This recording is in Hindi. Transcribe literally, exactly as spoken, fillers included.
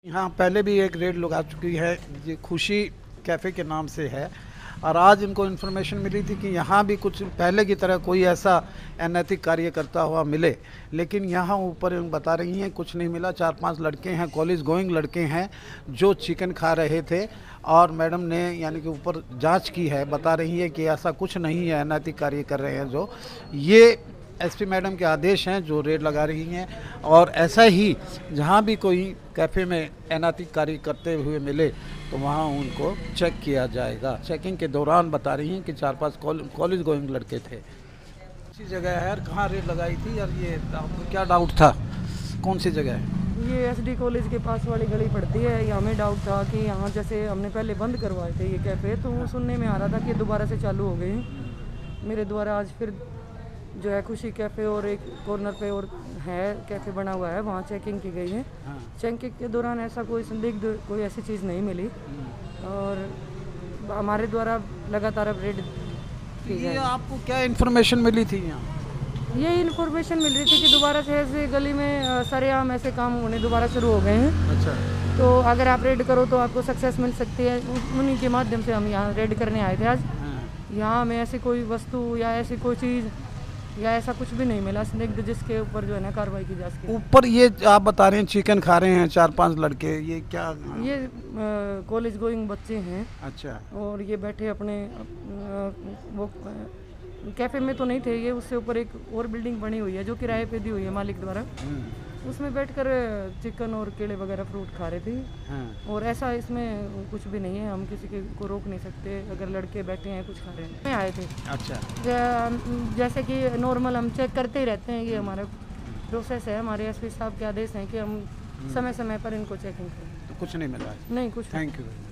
यहाँ पहले भी एक रेड लगा चुकी है, ये खुशी कैफ़े के नाम से है। और आज इनको इन्फॉर्मेशन मिली थी कि यहाँ भी कुछ पहले की तरह कोई ऐसा अनैतिक कार्य करता हुआ मिले, लेकिन यहाँ ऊपर बता रही हैं कुछ नहीं मिला। चार पांच लड़के हैं, कॉलेज गोइंग लड़के हैं, जो चिकन खा रहे थे और मैडम ने यानी कि ऊपर जांच की है, बता रही है कि ऐसा कुछ नहीं है, अनैतिक कार्य कर रहे हैं। जो ये एसपी मैडम के आदेश हैं जो रेड लगा रही हैं, और ऐसा ही जहाँ भी कोई कैफ़े में अनैतिक कार्य करते हुए मिले तो वहाँ उनको चेक किया जाएगा। चेकिंग के दौरान बता रही हैं कि चार पांच कॉलेज गोइंग लड़के थे। अच्छी जगह है यार, कहाँ रेड लगाई थी यार? ये आपको क्या डाउट था, कौन सी जगह है? ये एसडी कॉलेज के पास वाली गली पड़ती है। यहाँ हमें डाउट था कि यहाँ जैसे हमने पहले बंद करवाए थे ये कैफ़े, तो वो सुनने में आ रहा था कि ये दोबारा से चालू हो गए। मेरे द्वारा आज फिर जो है खुशी कैफ़े और एक कॉर्नर पे और है कैफ़े बना हुआ है, वहाँ चेकिंग की गई है। हाँ। चेकिंग के दौरान ऐसा कोई संदिग्ध कोई ऐसी चीज़ नहीं मिली, और हमारे द्वारा लगातार अब रेड की ये आपको क्या इन्फॉर्मेशन मिली थी यहाँ? ये इन्फॉर्मेशन मिल रही थी कि दोबारा से ऐसे गली में सरेआम ऐसे काम होने दोबारा शुरू हो गए हैं। अच्छा। तो अगर आप रेड करो तो आपको सक्सेस मिल सकती है। उन्हीं के माध्यम से हम यहाँ रेड करने आए थे आज। यहाँ हमें ऐसी कोई वस्तु या ऐसी कोई चीज़ या ऐसा कुछ भी नहीं मिला संदिग्ध जिसके ऊपर जो है ना कार्रवाई की जा सके। ऊपर ये आप बता रहे हैं चिकन खा रहे हैं चार पांच लड़के, ये क्या? ये कॉलेज गोइंग बच्चे हैं। अच्छा। और ये बैठे अपने आ, वो कैफ़े में तो नहीं थे, ये उससे ऊपर एक और बिल्डिंग बनी हुई है जो किराए पे दी हुई है मालिक द्वारा, उसमें बैठकर चिकन और केले वगैरह फ्रूट खा रहे थे। हाँ। और ऐसा इसमें कुछ भी नहीं है, हम किसी के को रोक नहीं सकते। अगर लड़के बैठे हैं कुछ खा रहे हैं, आए थे। अच्छा। जैसे कि नॉर्मल हम चेक करते ही रहते हैं, ये हमारा प्रोसेस है, हमारे एसपी साहब के आदेश हैं कि हम समय समय पर इनको चेकिंग करें। तो कुछ नहीं मिला? नहीं कुछ। Thank you.